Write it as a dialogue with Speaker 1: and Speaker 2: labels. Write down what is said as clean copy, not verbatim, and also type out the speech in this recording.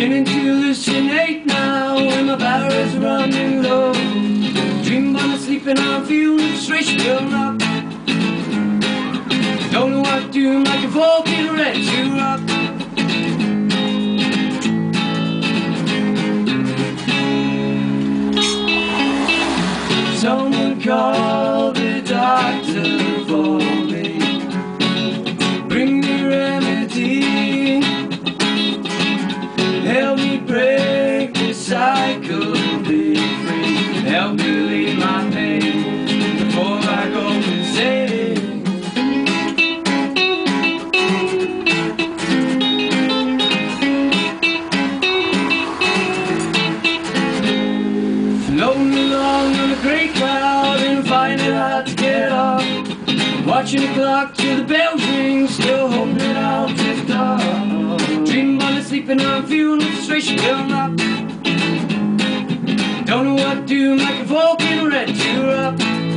Speaker 1: Beginning to hallucinate now when my batteries are running low. Dream about sleeping, I'm feeling frustration building up. Don't know what to do, I'm like a volcano ready to erupt. Someone call the doctor for me. Bring me remedy. Help me break the cycle and be free. Help me relieve my pain before I go insane. Floating along on a great cloud and finding out to get off. Watching the clock till the bell rings, still hoping I'll drift off. Dreaming about it, sleeping, I'm feeling frustration building up. Don't know what to do, I'm like a volcano ready to erupt.